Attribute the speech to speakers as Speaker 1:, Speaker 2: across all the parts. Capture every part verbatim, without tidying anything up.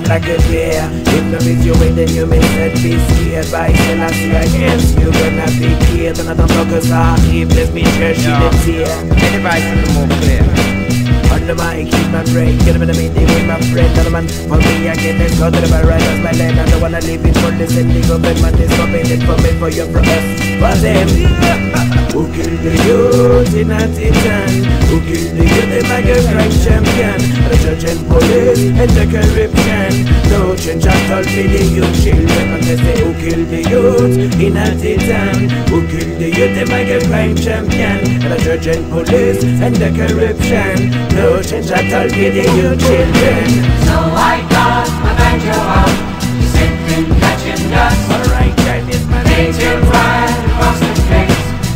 Speaker 1: come like a bear. If no is you with then you may not be scared. By Selassie against you gonna be killed. Another focus on he bless me church in the tear.
Speaker 2: Any advice is more clear.
Speaker 1: On the mic, keep my brain, get up in the meeting with my friend. Another man, for me again, let's go to the bar, right, that's my land. I don't wanna leave it for this and they go back, man, this for me, it for me, for you, for us, for them. Who killed the youth in a titan? Who killed the youth, the mega crime champion? The judge and police and the corruption. No change at all for the youth children. And they say, who killed the youth in a titan? Who killed the youth, the mega crime champion? The judge and police and the corruption. No change at all for the youth children.
Speaker 3: So I got my banjo out, sipping, catching dust.
Speaker 1: Alright, that is my
Speaker 3: name. Angel ride across the face.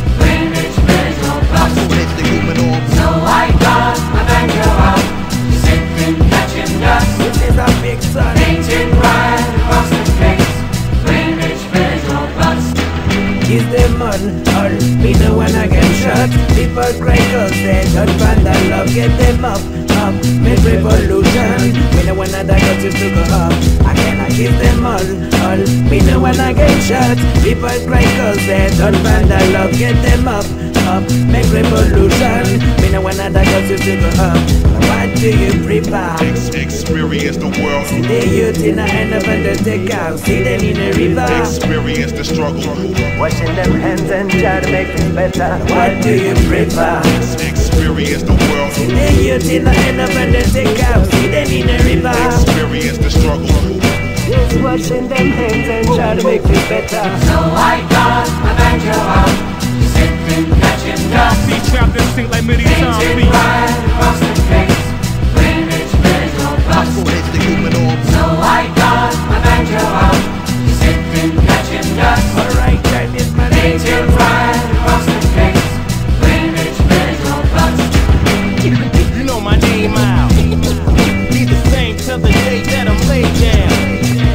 Speaker 3: So I got my banjo out, sipping, catching dust.
Speaker 1: This is a big son.
Speaker 3: Painted right across the face, plain rich village road bus.
Speaker 1: Is the man all me no one I get shot? People cry cause they don't find that love. Get them up, up, make revolution. Me no one that got you to go up. I cannot give them all, all me no one I get shot. People cry cause they don't find that love. Get them up, up, make revolution. Me no one that got you to go up. What do you prepare?
Speaker 4: Ex experience the world.
Speaker 1: See the youth in the end of the take out. See them in the river.
Speaker 4: Experience the struggle.
Speaker 1: Washing them hands and try to make it better. What do you prefer?
Speaker 4: Experience the world.
Speaker 1: See the youth in the end of the take out. See them in the river.
Speaker 4: Experience the struggle.
Speaker 1: Just washing them hands and try to make it better.
Speaker 3: So I got my banjo out, sipping, catching dust.
Speaker 5: See trapped and sink like many times.
Speaker 3: Painted right across the face, plain rich village road bus. So I got my banjo out, sipping, catching dust.
Speaker 1: Alright, that is my name.
Speaker 3: Painted right across the face, plain rich village road bus.
Speaker 5: You know my name out. Be the same till the day that I'm laid down.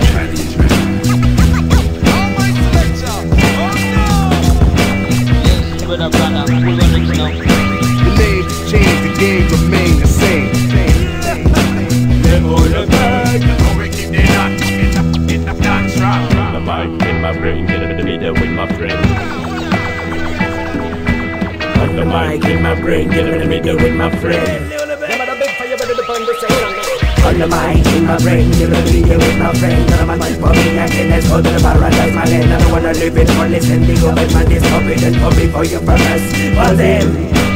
Speaker 6: The names change, the game remain the same.
Speaker 1: Them all the bag,
Speaker 7: the mic in my brain, get up in the middle with my friend. Got the mic in my brain, get up in the middle with my friend.
Speaker 1: on the mic in my brain, give a video with my friend. None of my mind for me, I can let's go to the paradise, my land. I don't wanna live it for listen, they go back, man, this forbidden for me, for you, for us, for them.